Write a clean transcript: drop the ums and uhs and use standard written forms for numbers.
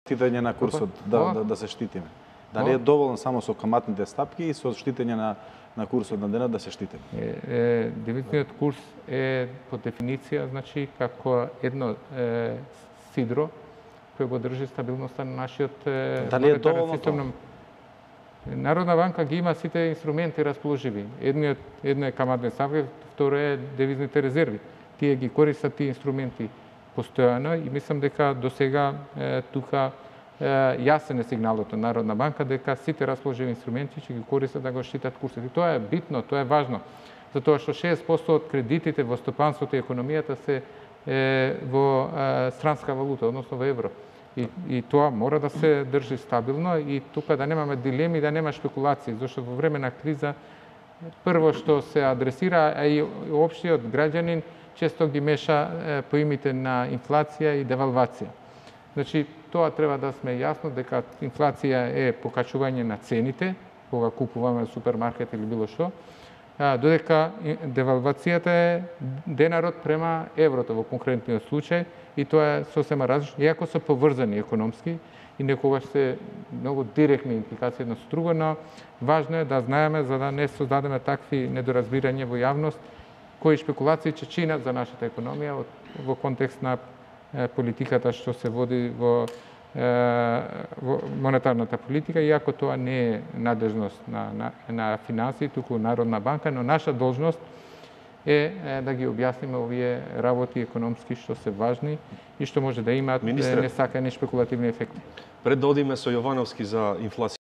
Штитење на курсот, да се штитиме. Дали е доволно само со каматните стапки и со штитење на курсот на денот да се штитиме? Девизниот курс е по дефиниција, значи, како едно сидро кој го држи стабилноста на нашиот монетарен систем. Народна банка ги има сите инструменти расположиви. Едно е каматни ставки, второ е девизните резерви. Тие ги користат тие инструменти постојано и мислам дека до сега тука јасен е сигналот на Народна банка дека сите расположиви инструменти ќе ги користат да го штитат курсот. И тоа е битно, тоа е важно, затоа што 60% од кредитите во стопанството и економијата се во странска валута, односно во евро. И тоа мора да се држи стабилно и тука да немаме дилеми, да нема шпекулации, зашто во време на криза прво што се адресира, а и општиот граѓанин често ги меша поимите на инфлација и девалвација. Значи, тоа треба да сме јасно дека инфлација е покачување на цените, кога купуваме во супермаркет или било што, додека девалвацијата е денарот према еврото во конкретниот случај и тоа е сосема различно, иако се поврзани економски и некогаш се многу директни импликации едно со друго, но важно е да знаеме за да не создадеме такви недоразбирања во јавност кои шпекулации ќе чинат за нашата економија во контекст на политиката што се води во монетарната политика, иако тоа не е надлежност на финансии, туку Народна банка, но наша должност е да ги објасниме овие работи економски што се важни и што може да имаат несакани шпекулативни ефекти. Пред да одиме со Јовановски за инфлација,